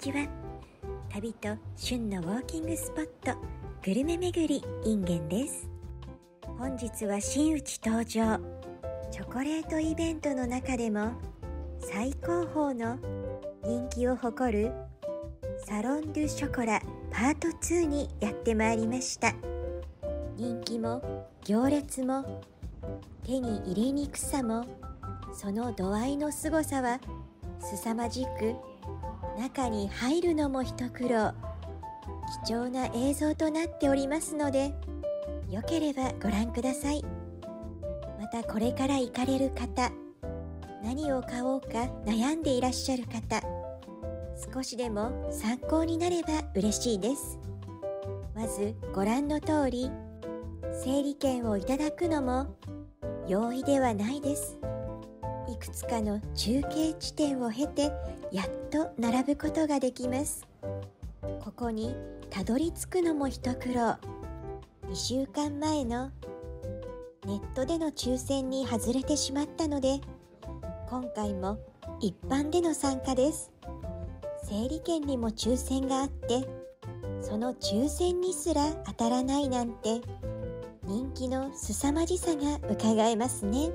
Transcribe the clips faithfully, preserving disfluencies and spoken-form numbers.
ちは。旅と旬のウォーキングスポット、グルメ巡りインゲンです。本日は真打ち登場。チョコレートイベントの中でも最高峰の人気を誇るサロン・ドゥ・ショコラパートツーにやってまいりました。人気も行列も手に入れにくさも、その度合いのすごさは凄まじく、中に入るのも一苦労。貴重な映像となっておりますので、よければご覧ください。またこれから行かれる方、何を買おうか悩んでいらっしゃる方、少しでも参考になれば嬉しいです。まずご覧の通り、整理券をいただくのも容易ではないです。いくつかの中継地点を経てやっと並ぶことができます。ここにたどり着くのも一苦労。にしゅうかんまえのネットでの抽選に外れてしまったので、今回も一般での参加です。整理券にも抽選があって、その抽選にすら当たらないなんて、人気の凄まじさが伺えますね。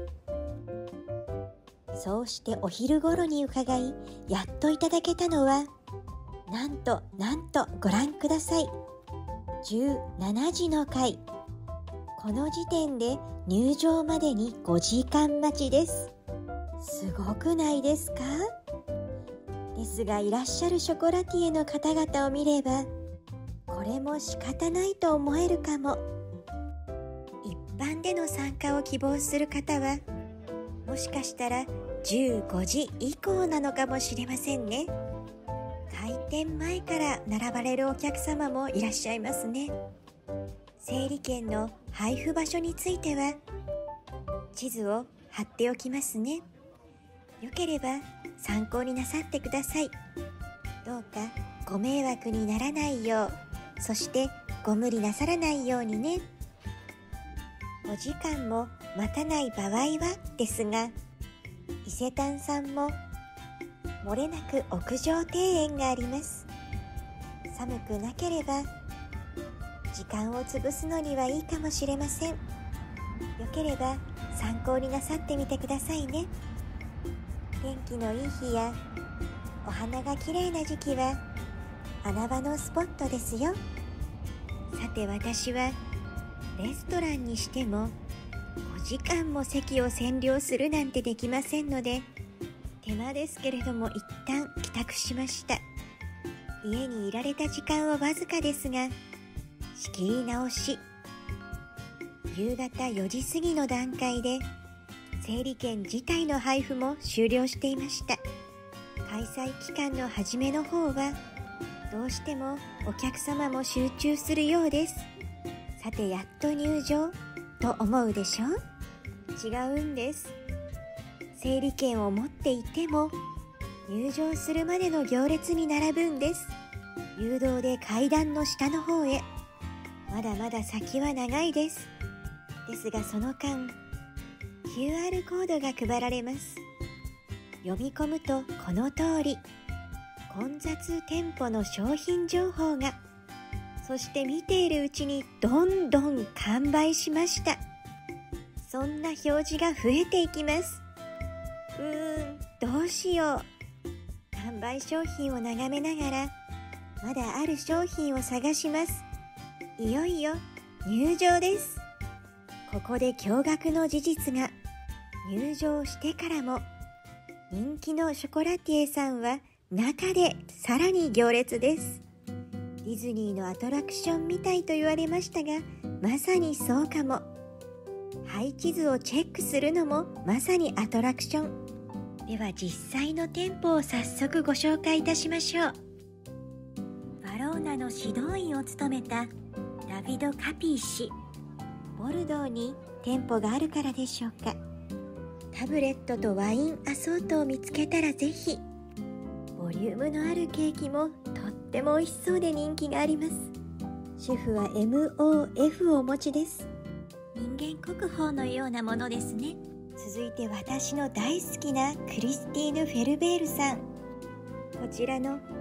そうしてお昼頃に伺い、やっといただけたのは、なんとなんとご覧ください。じゅうしちじの回。この時点で入場までにごじかん待ちです。すごくないですか？ですが、いらっしゃるショコラティエの方々を見れば、これも仕方ないと思えるかも。一般での参加を希望する方は、もしかしたらじゅうごじ以降なのかもしれませんね。開店前から並ばれるお客様もいらっしゃいますね。整理券の配布場所については、地図を貼っておきますね。よければ参考になさってください。どうかご迷惑にならないよう、そしてご無理なさらないようにね。お時間も待たない場合はですが、伊勢丹さんも漏れなく屋上庭園があります。寒くなければ時間を潰すのにはいいかもしれません。よければ参考になさってみてくださいね。天気のいい日やお花が綺麗な時期は穴場のスポットですよ。さて、私はレストランにしてもごじかんも席を占領するなんてできませんので、手間ですけれども一旦帰宅しました。家にいられた時間はわずかですが、仕切り直し。夕方よじ過ぎの段階で整理券自体の配布も終了していました。開催期間の初めの方はどうしてもお客様も集中するようです。さて、やっと入場と思うでしょう？違うんです。整理券を持っていても入場するまでの行列に並ぶんです。誘導で階段の下の方へ。まだまだ先は長いです。ですが、その間 キューアール コードが配られます。読み込むとこの通り、混雑店舗の商品情報が、そして見ているうちにどんどん完売しました。そんな表示が増えていきます。うーん、どうしよう。完売商品を眺めながら、まだある商品を探します。いよいよ入場です。ここで驚愕の事実が。入場してからも人気のショコラティエさんは中でさらに行列です。ディズニーのアトラクションみたいと言われましたが、まさにそうかも。配置図をチェックするのもまさにアトラクション。では実際の店舗を早速ご紹介いたしましょう。バローナの指導員を務めたダビド・カピー氏。ボルドーに店舗があるからでしょうか。タブレットとワインアソートを見つけたらぜひ。ボリュームのあるケーキもとっても美味しそうで人気があります。シェフは エムオーエフ をお持ちです。人間国宝のようなものですね。続いて私の大好きなクリスティーヌ・フェルベールさん。こちらの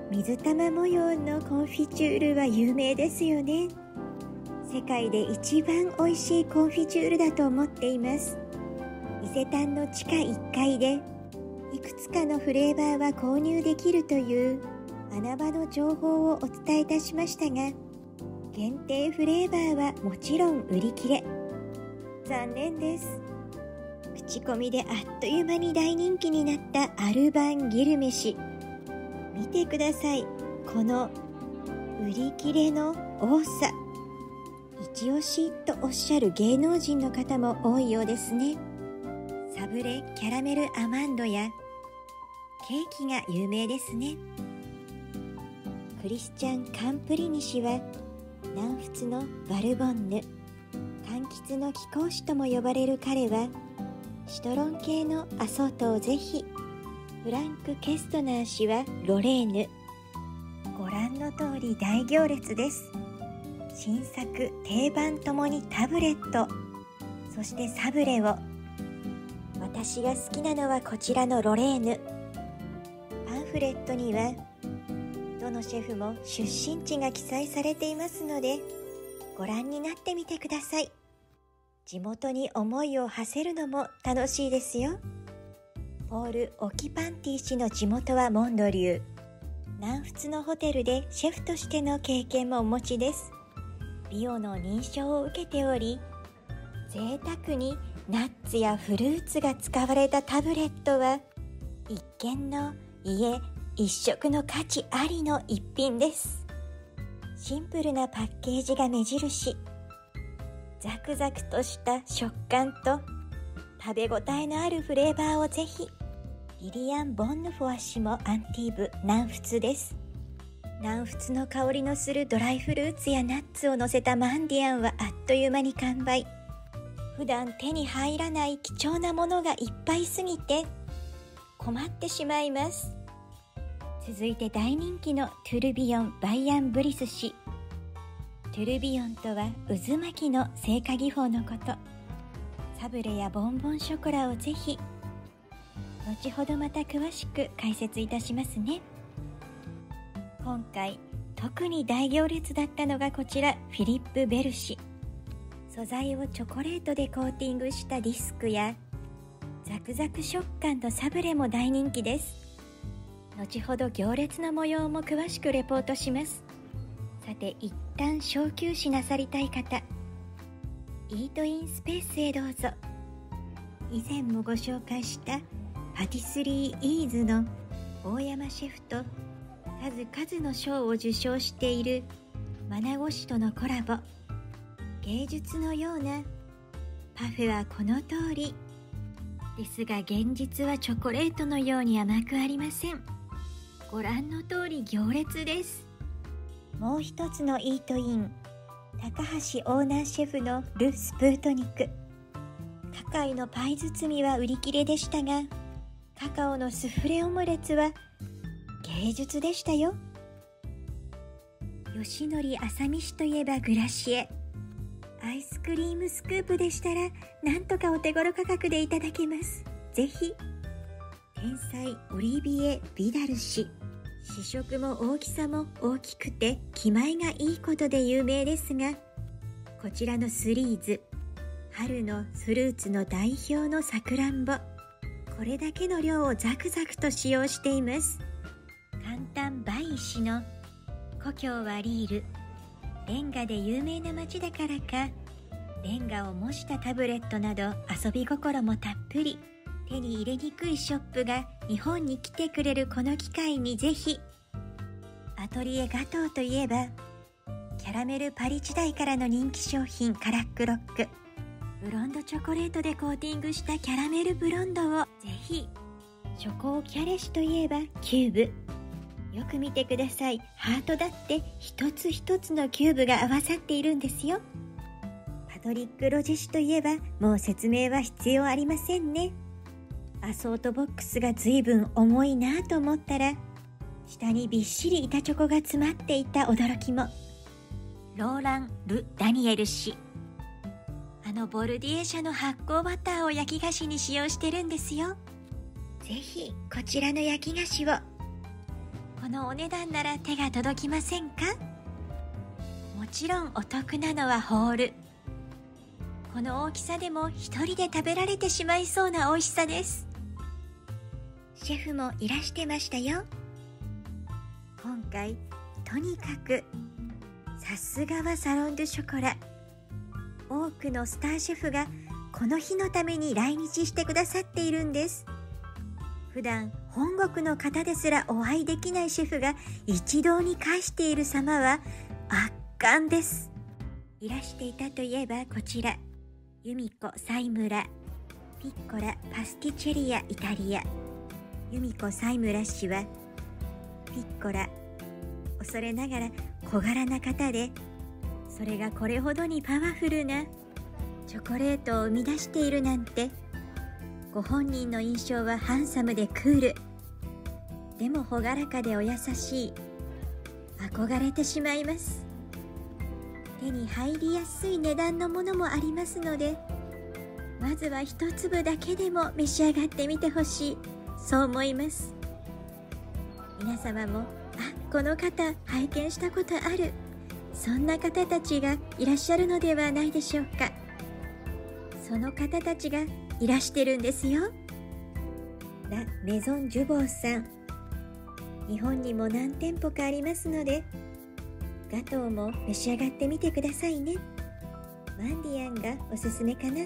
水玉模様のコンフィチュールは有名ですよね。世界で一番美味しいコンフィチュールだと思っています。伊勢丹の地下いっかいでいくつかのフレーバーは購入できるという穴場の情報をお伝えいたしましたが、限定フレーバーはもちろん売り切れ。残念です。口コミであっという間に大人気になったアルバンギルメシ、見てください。この売り切れの多さ。一押しとおっしゃる芸能人の方も多いようですね。サブレキャラメルアマンドやケーキが有名ですね。クリスチャン・カンプリニ氏は南仏のバルボンヌ、柑橘の貴公子とも呼ばれる彼はシトロン系のアソートをぜひ。フランク・ケストナー氏はロレーヌ。ご覧の通り大行列です。新作定番ともにタブレット、そしてサブレを。私が好きなのはこちらのロレーヌ。パンフレットにはどのシェフも出身地が記載されていますので、ご覧になってみてください。地元に思いを馳せるのも楽しいですよ。ポール・オキパンティ氏の地元はモンドリュー。南仏のホテルでシェフとしての経験もお持ちです。ビオの認証を受けており、贅沢にナッツやフルーツが使われたタブレットは一見の家一食の価値ありの一品です。シンプルなパッケージが目印。ザクザクとした食感と食べ応えのあるフレーバーをぜひ。リリアン・ボンヌフォア氏もアンティーブ南仏です。南仏の香りのするドライフルーツやナッツを乗せたマンディアンはあっという間に完売。普段手に入らない貴重なものがいっぱいすぎて困ってしまいます。続いて大人気のトゥルビヨン・バイアン・ブリス氏。トゥルビヨンとは渦巻きの製菓技法のこと。サブレやボンボンショコラをぜひ。後ほどまた詳しく解説いたしますね。今回特に大行列だったのがこちら、フィリップ・ベル氏。素材をチョコレートでコーティングしたディスクやザクザク食感のサブレも大人気です。後ほど行列の模様も詳しくレポートします。さて、一旦小休止なさりたい方、イートインスペースへどうぞ。以前もご紹介したパティスリーイーズの大山シェフと数々の賞を受賞しているマナゴ氏とのコラボ。芸術のようなパフェはこの通りですが、現実はチョコレートのように甘くありません。ご覧の通り行列です。もう一つのイートイン、高橋オーナーシェフのル・スプートニク。カカイのパイ包みは売り切れでしたが、カカオのスフレオムレツは芸術でしたよ。吉典浅見氏といえばグラシエ。アイスクリームスクープでしたらなんとかお手頃価格でいただけます。ぜひ。天才オリビエ・ビダル氏。試食も大きさも大きくて気前がいいことで有名ですが、こちらのスリーズ、春のフルーツの代表のさくらんぼ。これだけの量をザクザクと使用しています。簡単バイ氏の故郷はリール。レンガで有名な街だからか、レンガを模したタブレットなど遊び心もたっぷり。手に入れにくいショップが日本に来てくれるこの機会にぜひ。アトリエガトーといえばキャラメルパリ時代からの人気商品カラックロック。ブロンドチョコレートでコーティングしたキャラメルブロンドをぜひ。チョコキャレシといえばキューブ。よく見てください。ハートだって一つ一つのキューブが合わさっているんですよ。パトリック・ロジェ氏といえばもう説明は必要ありませんね。アソートボックスが随分重いなと思ったら、下にびっしり板チョコが詰まっていた驚きも。ローラン・ル・ダニエル氏。あのボルディエ社の発酵バターを焼き菓子に使用してるんですよ。ぜひこちらの焼き菓子を。 このお値段なら手が届きませんか？もちろんお得なのはホール。この大きさでも一人で食べられてしまいそうな美味しさです。シェフもいらしてましたよ。今回とにかくさすがはサロン・ドゥ・ショコラ。多くのスターシェフがこの日のために来日してくださっているんです。普段本国の方ですらお会いできないシェフが一堂に会している様は圧巻です。いらしていたといえばこちら、ユミコ・サイムラピッコラ・パスティチェリア・イタリア。ユミコ・サイムラ氏はピッコラ、恐れながら小柄な方で、それがこれほどにパワフルなチョコレートを生み出しているなんて。ご本人の印象はハンサムでクール、でも朗らかでお優しい。憧れてしまいます。手に入りやすい値段のものもありますので、まずは一粒だけでも召し上がってみてほしい、そう思います。皆様も、あ、この方拝見したことある、そんな方たちがいらっしゃるのではないでしょうか。その方たちがいらしてるんですよ。ラ・メゾン・ジュボーさん。日本にも何店舗かありますので、ガトーも召し上がってみてくださいね。マンディアンがおすすめかな。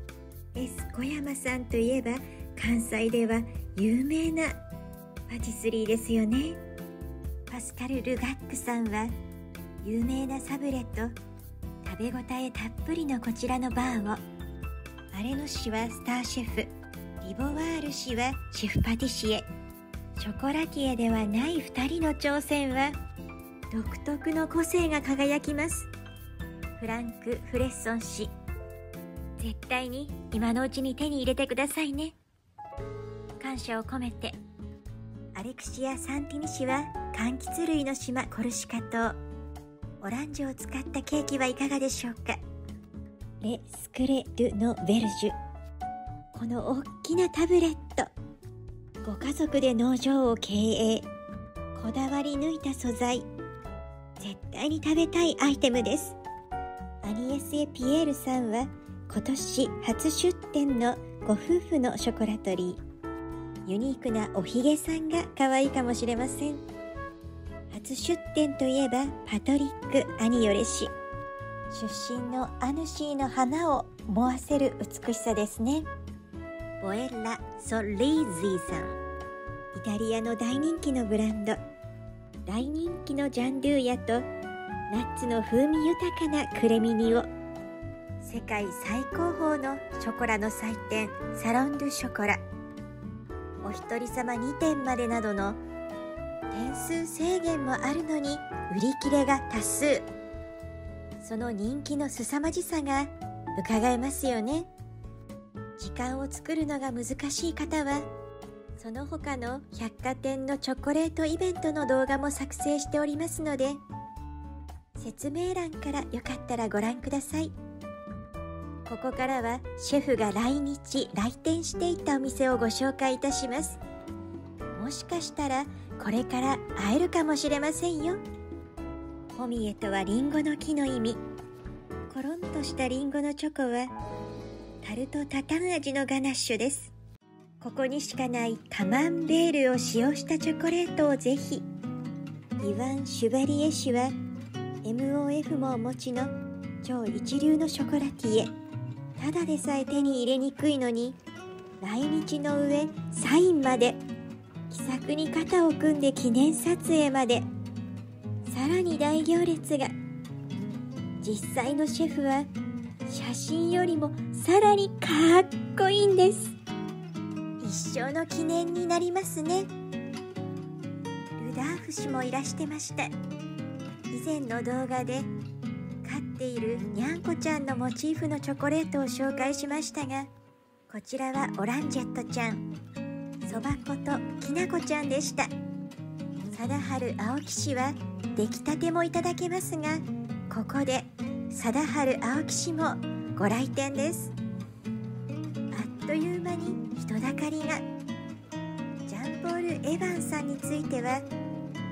S 小山さんといえば関西では有名なパティスリーですよね。パスカル・ルガックさんは有名なサブレと食べ応えたっぷりのこちらのバーを、アレノ氏はスターシェフ、リボワール氏はシェフパティシエ、ショコラティエではないふたりの挑戦は独特の個性が輝きます。フランク・フレッソン氏、絶対に今のうちに手に入れてくださいね。感謝を込めて。アレクシア・サンティニ氏は柑橘類の島コルシカ島、オランジュを使ったケーキはいかがでしょうか。レ・スクレ・ル・ノ・ベルジュ、この大きなタブレット、ご家族で農場を経営、こだわり抜いた素材、絶対に食べたいアイテムです。アニエスエ・ピエールさんは今年初出店のご夫婦のショコラトリー、ユニークなおひげさんが可愛いかもしれません。初出店といえばパトリック・アニヨレ氏、出身のアヌシーの花を思わせる美しさですね。ボエッラ・ソリーズィさん、イタリアの大人気のブランド、大人気のジャンドゥーヤとナッツの風味豊かなクレミニオ、世界最高峰のショコラの祭典サロン・ドゥ・ショコラ、お一人様にてんまでなどの点数制限もあるのに売り切れが多数。その人気の凄まじさが伺えますよね。時間を作るのが難しい方は、その他の百貨店のチョコレートイベントの動画も作成しておりますので、説明欄からよかったらご覧ください。ここからはシェフが来日来店していたお店をご紹介いたします。もしかしたらこれから会えるかもしれませんよ。ホミエとはリンゴの木の意味。コロンとしたリンゴのチョコはタルトタタン味のガナッシュです。ここにしかないカマンベールを使用したチョコレートをぜひ。イヴァン・シュバリエ氏は エムオーエフ もお持ちの超一流のショコラティエ。ただでさえ手に入れにくいのに、来日の上サインまで、気さくに肩を組んで記念撮影まで、さらに大行列が。実際のシェフは写真よりもさらにかっこいいんです。一生の記念になりますね。ルダーフ氏もいらしてました。以前の動画で飼っているにゃんこちゃんのモチーフのチョコレートを紹介しましたが、こちらはオランジェットちゃん、そば粉ときなこちゃんでした。貞治青木氏は出来たてもいただけますが、ここで貞治青木氏もご来店です。あっという間に人だかりが。ジャンポール・エヴァンさんについては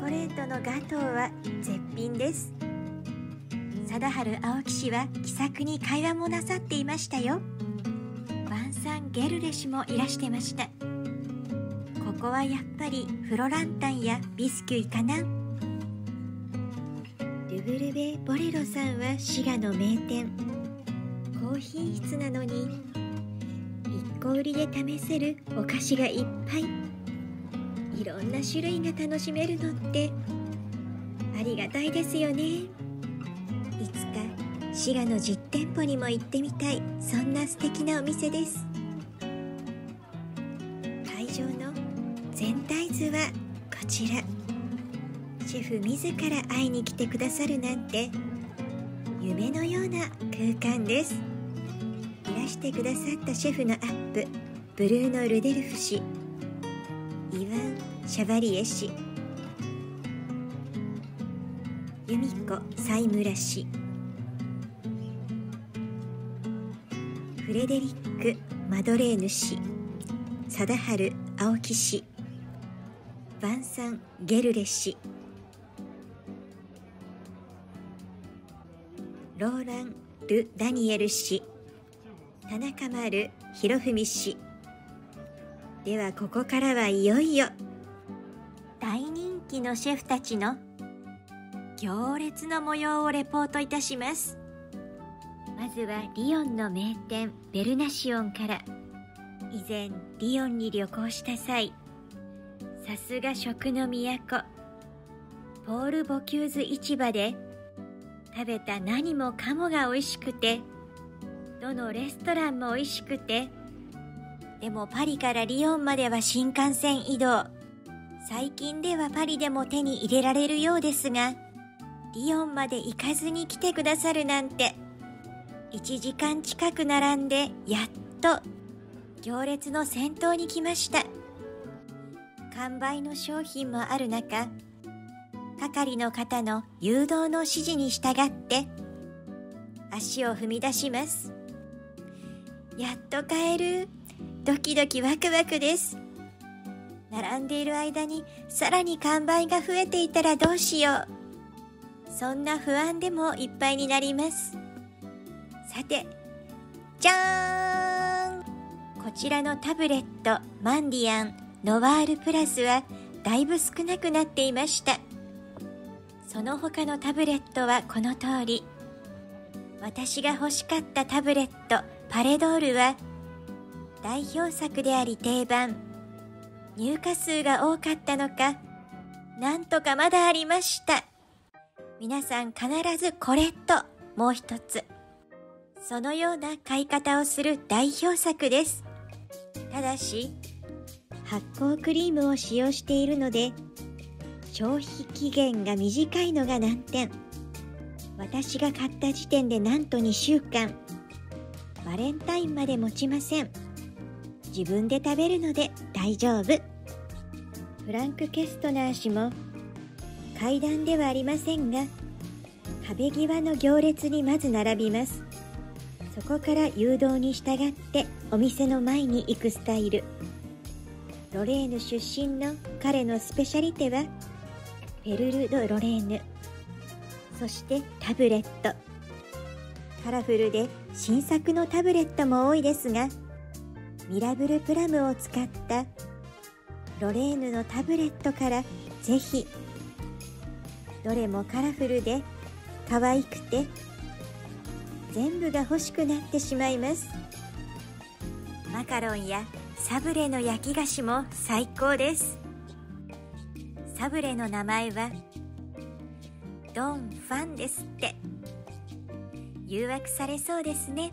コレートのガトーは絶品です。貞治青木氏は気さくに会話もなさっていましたよ。ヴァンサン・ゲルレ氏もいらしてました。ここはやっぱりフロランタンやビスキュイかな。ルブルベ・ボレロさんは滋賀の名店。高品質なのにいっこ売りで試せるお菓子がいっぱい。いろんな種類が楽しめるのってありがたいですよね。いつか滋賀の実店舗にも行ってみたい、そんな素敵なお店です。会場の全体図はこちら。シェフ自ら会いに来てくださるなんて夢のような空間です。いらしてくださったシェフのアップ、ブルーノ・ルデルフ氏、イワン・シャバリエ氏、ユミコ・サイムラ氏、フレデリック・マドレーヌ氏、貞治青木氏、ヴァンサン・ゲルレ氏、ローラン・ル・ダニエル氏、田中丸博文氏。ではここからはいよいよ大人気のシェフたちの行列の模様をレポートいたします。まずはリヨンの名店ベルナシオンから。以前リヨンに旅行した際、さすが食の都ポール・ボキューズ市場で食べた何もかもが美味しくて、どのレストランも美味しくて、でもパリからリヨンまでは新幹線移動。最近ではパリでも手に入れられるようですが、リヨンまで行かずに来てくださるなんて、いちじかん近く並んでやっと行列の先頭に来ました。完売の商品もある中、係の方の誘導の指示に従って足を踏み出します。やっと買える。ドキドキワクワクです。並んでいる間にさらに完売が増えていたらどうしよう。そんな不安でもいっぱいになります。さて、じゃーん！こちらのタブレットマンディアンノワールプラスはだいぶ少なくなっていました。その他のタブレットはこの通り。私が欲しかったタブレットパレドールは代表作であり定番。入荷数が多かったのか、なんとかまだありました。皆さん必ずこれともう一つ。そのような買い方をする代表作です。ただし、発酵クリームを使用しているので、消費期限が短いのが難点。私が買った時点でなんとにしゅうかん。バレンタインまで持ちません。自分で食べるので大丈夫。フランク・ケストナー氏も階段ではありませんが、壁際の行列にまず並びます。そこから誘導に従ってお店の前に行くスタイル。ロレーヌ出身の彼のスペシャリテはフェルル・ド・ロレーヌ。そしてタブレット。カラフルで新作のタブレットも多いですが、ミラブルプラムを使ったロレーヌのタブレットからぜひ。どれもカラフルで可愛くて全部が欲しくなってしまいます。マカロンやサブレの焼き菓子も最高です。サブレの名前はドン・ファンですって。誘惑されそうですね。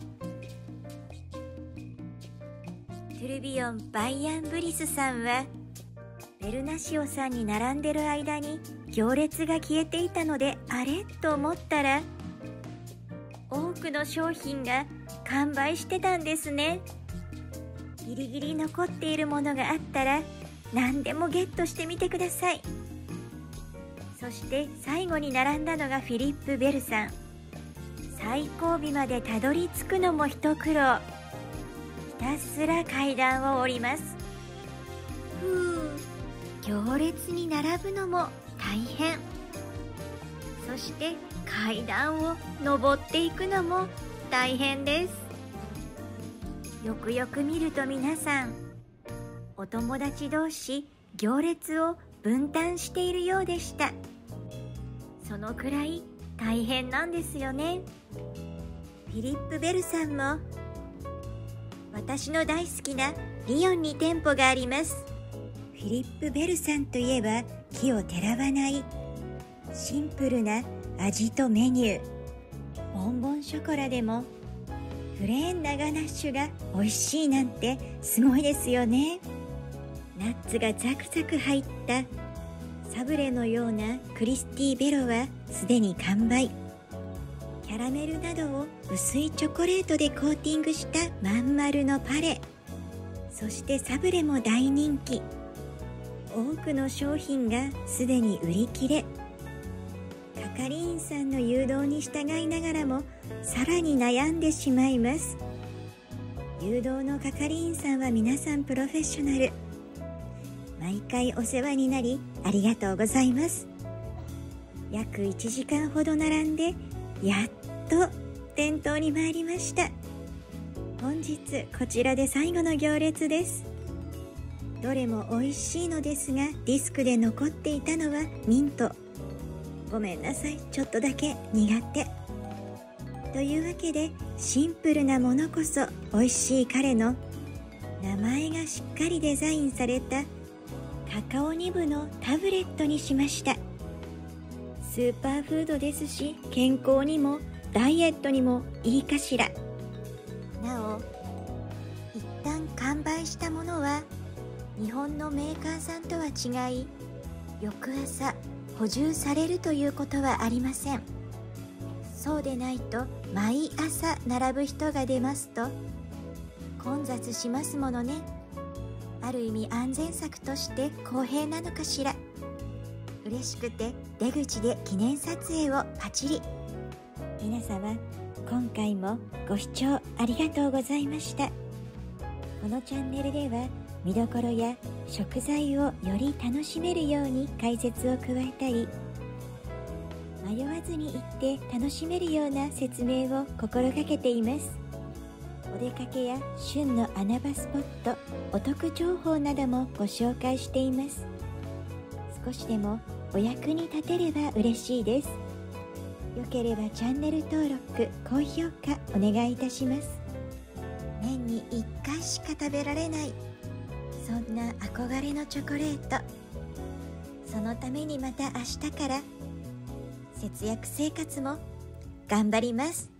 トゥルビオン・バイアン・ブリスさんはベルナシオさんに並んでる間に行列が消えていたので、あれと思ったら多くの商品が完売してたんですね。ギリギリ残っているものがあったら何でもゲットしてみてください。そして最後に並んだのがフィリップ・ベルさん。最後尾までたどり着くのも一苦労。ひたすら階段を降ります。ふう、行列に並ぶのも大変。そして階段を上っていくのも大変です。よくよく見ると皆さん、お友達同士行列を分担しているようでした。そのくらい大変なんですよね。フィリップ・ベルさんも、私の大好きなリヨンに店舗があります。フィリップ・ベルさんといえば奇をてらわないシンプルな味とメニュー。ボンボンショコラでもプレーンなガナッシュが美味しいなんてすごいですよね。ナッツがザクザク入ったサブレのようなクリスティベロはすでに完売。キャラメルなどを薄いチョコレートでコーティングしたまん丸のパレ、そしてサブレも大人気。多くの商品がすでに売り切れ。係員さんの誘導に従いながらもさらに悩んでしまいます。誘導の係員さんは皆さんプロフェッショナル。毎回お世話になりありがとうございます。約いちじかんほど並んでやっと店頭に参りました。本日こちらで最後の行列です。どれも美味しいのですが、ディスクで残っていたのはミント。ごめんなさい、ちょっとだけ苦手。というわけで、シンプルなものこそ美味しい彼の名前がしっかりデザインされたカカオニブのタブレットにしました。スーパーフードですし、健康にもダイエットにもいいかしら。なお、一旦完売したものは日本のメーカーさんとは違い、翌朝補充されるということはありません。そうでないと毎朝並ぶ人が出ますと混雑しますものね。ある意味安全策として公平なのかしら。嬉しくて出口で記念撮影をパチリ。皆様、今回もご視聴ありがとうございました。このチャンネルでは見どころや食材をより楽しめるように解説を加えたり、迷わずに行って楽しめるような説明を心がけています。お出かけや旬の穴場スポット、お得情報などもご紹介しています。少しでもお役に立てれば嬉しいです。よければチャンネル登録、高評価お願いいたします。年にいっかいしか食べられない、そんな憧れのチョコレート。そのためにまた明日から節約生活も頑張ります。